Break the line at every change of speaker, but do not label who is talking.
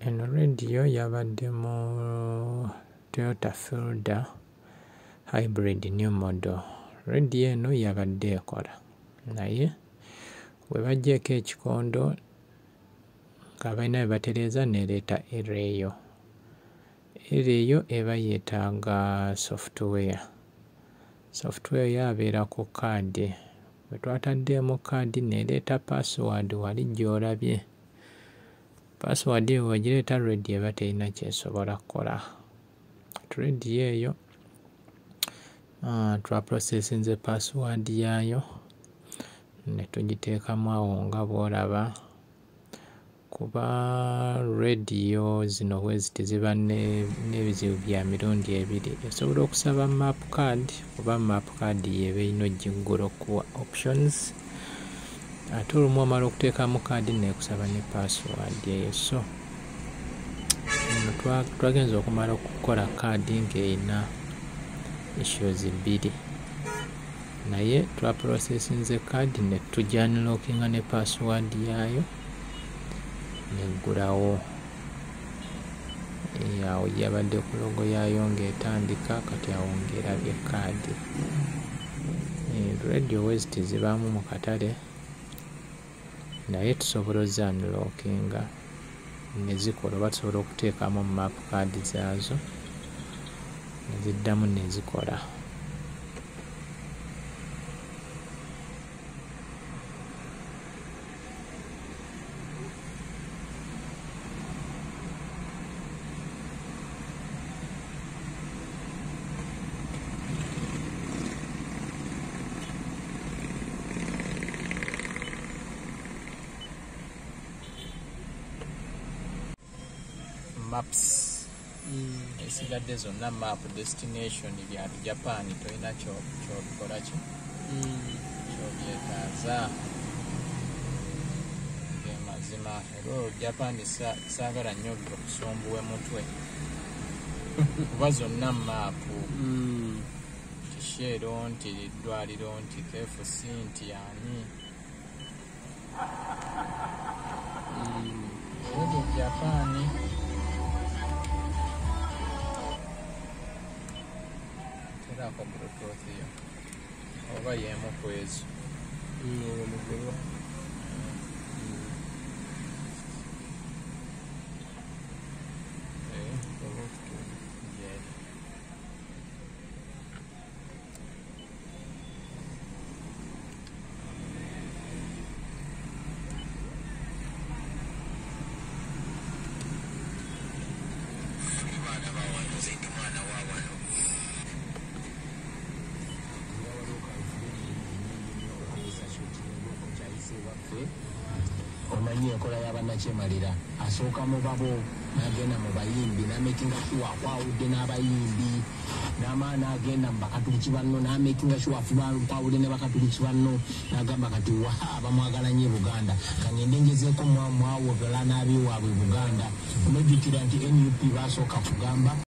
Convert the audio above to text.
eno radio yabadde mu Toyota Fielder hybrid new model. Radio eno yabadde ekola naye bwe baggyeko ekikondo nga balina bye batereeza nereeta ereeyo. Ereeyo eba yeetaaga software. Software yabeera ku kaadi. Bwe twataddeemu kaadi nereeta password wali gy'olabye. Password eyo wegireeta radio eba terina kyesobola kukola. Radio eyo twaprocessinze password yaayo ne tugiteekamu awo nga bw'olaba, kuba radio zino bwe ziti ziba n'ebizibu bya mirundi ebiri. Esobola okusaba map card kuba map card y'eba erina ogiggula okuwa options, ate olumu omala okuteekamu kaadi neekusaba ne password eyo. So twagenza okumala okukola kaadi ng'erina issues bbiri, naye twaprocessinze kaadi ne tujanlockinga ne password yaayo neggulawo. Awo yabadde ku logo yaayo ng'etandika, kati awo ng'erabye kaadi. Radio weziti zibaamu mu katale naye tusobola ozanlockinga ne zikola, oba tusobola okuteekamu map card zaazo ne ziddamu ne zikola. Maps esigadde zonna map destination bya Japan tolina kyobikola ki kyobyetaaza mazima. Era Japan saagala nnyo okusumbuwa mutwe kuba zonna maapu nti Shero nti ddwaliro nti KFC nti ani ebyo Japani. Terako Bluetooth yo oba y'emu ku ezo.
Omanyi enkola y'abannakyemalira, asooka mu babo n'agenda mu bayimbi n'amakinga sure akwawudde n'abayimbi, n'agenda mu bakatuliki banno n'amakinga sure akwawudde ne bakatuliki banno, n'agamba kati bamwagala nnyo Buganda, kangende ngezeeko mwawogala n'abiwaabwe Buganda. Omujjukira nti NUP basooka kugamba